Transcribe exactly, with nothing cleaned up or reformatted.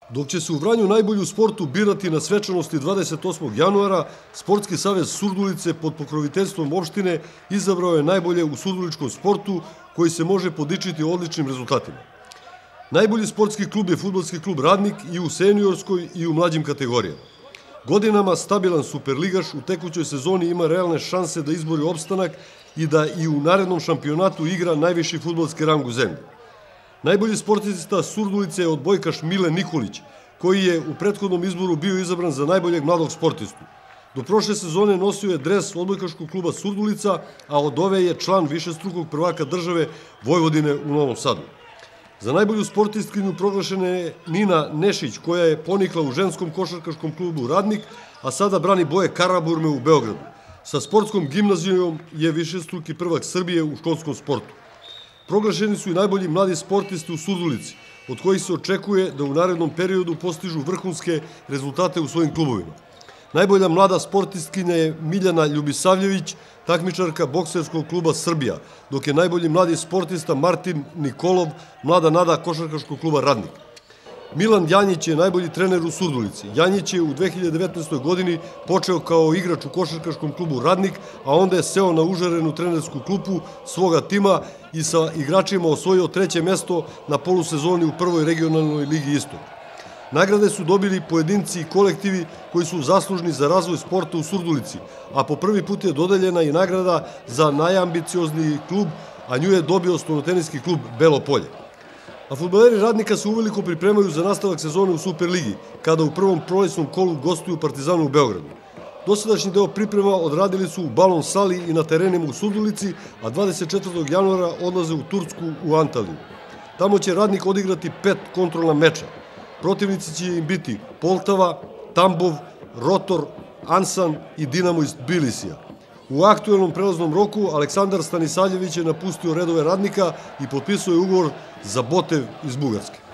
Dok će se u Vranju najbolji u sportu birati na svečanosti dvadeset osmog januara, Sportski savez Surdulice pod pokroviteljstvom opštine izabrao je najbolje u surduličkom sportu koji se može podičiti odličnim rezultatima. Najbolji sportski klub je fudbalski klub Radnik i u seniorskoj i u mlađim kategorijama. Godinama stabilan superligaš u tekućoj sezoni ima realne šanse da izbori opstanak i da i u narednom šampionatu igra najviši fudbalski rang u zemlji. Najbolji sportista Surdulice je odbojkaš Mile Nikolić, koji je u prethodnom izboru bio izabran za najboljeg mladog sportistu. Do prošle sezone nosio je dres odbojkaškog kluba Surdulica, a od ove je član višestrukog prvaka države Vojvodine u Novom Sadu. Za najbolju sportistkinju proglašena je Nina Nešić, koja je ponikla u ženskom košarkaškom klubu Radnik, a sada brani boje Karaburme u Beogradu. Sa sportskom gimnazijom je višestruki prvak Srbije u školskom sportu. Proglašeni su i najbolji mladi sportisti u Surdulici, od kojih se očekuje da u narednom periodu postižu vrhunske rezultate u svojim klubovima. Najbolja mlada sportistkinja je Miljana Ljubisavljević, takmičarka bokserskog kluba Srbija, dok je najbolji mladi sportista Martin Nikolov, mlada nada košarkaškog kluba Radnik. Milan Janjić je najbolji trener u Surdulici. Janjić je u dve hiljade devetnaestoj. godini počeo kao igrač u košarkaškom klubu Radnik, a onda je seo na užarenu trenersku klupu svoga tima i sa igračima osvojio treće mesto na polusezoni u prvoj regionalnoj ligi Istok. Nagrade su dobili pojedinci i kolektivi koji su zaslužni za razvoj sporta u Surdulici, a po prvi put je dodeljena i nagrada za najambiciozniji klub, a nju je dobio stolnoteniski klub Belo Polje. A fudbaleri Radnika se uveliko pripremaju za nastavak sezone u Superligi, kada u prvom prolećnom kolu gostuju Partizanu u Beogradu. Dosadašnji deo priprema odradili su u balon sali i na terenima u Surdulici, a dvadeset četvrtog januara odlaze u Tursku u Antaliju. Tamo će Radnik odigrati pet kontrolna meča. Protivnici će im biti Poltava, Tambov, Rotor, Ansan i Dinamo iz Tbilisija. U aktuelnom prelaznom roku Aleksandar Stanisavljević je napustio redove Radnika i potpisao je ugovor za Botev iz Bugarske.